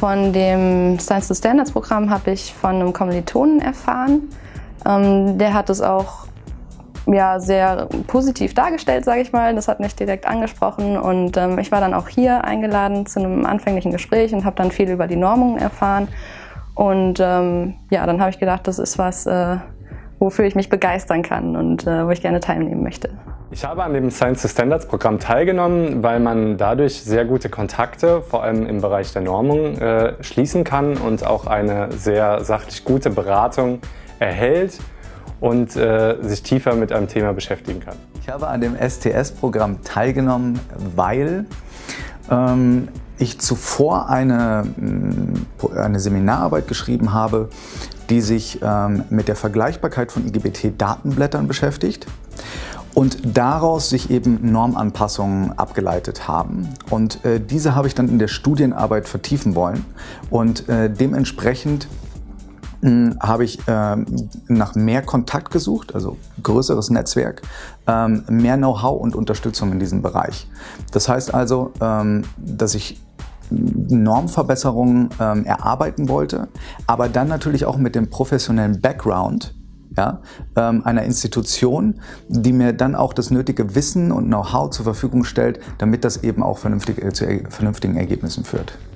Von dem Science to Standards Programm habe ich von einem Kommilitonen erfahren. Der hat es auch sehr positiv dargestellt, sage ich mal. Das hat mich direkt angesprochen und ich war dann auch hier eingeladen zu einem anfänglichen Gespräch und habe dann viel über die Normung erfahren. Und dann habe ich gedacht, das ist was, wofür ich mich begeistern kann und wo ich gerne teilnehmen möchte. Ich habe an dem Science to Standards Programm teilgenommen, weil man dadurch sehr gute Kontakte, vor allem im Bereich der Normung, schließen kann und auch eine sehr sachlich gute Beratung erhält und sich tiefer mit einem Thema beschäftigen kann. Ich habe an dem STS-Programm teilgenommen, weil ich zuvor eine Seminararbeit geschrieben habe, die sich mit der Vergleichbarkeit von IGBT-Datenblättern beschäftigt und daraus sich eben Normanpassungen abgeleitet haben. Und diese habe ich dann in der Studienarbeit vertiefen wollen und dementsprechend habe ich nach mehr Kontakt gesucht, also größeres Netzwerk, mehr Know-how und Unterstützung in diesem Bereich. Das heißt also, dass ich Normverbesserungen erarbeiten wollte, aber dann natürlich auch mit dem professionellen Background einer Institution, die mir dann auch das nötige Wissen und Know-how zur Verfügung stellt, damit das eben auch zu vernünftigen Ergebnissen führt.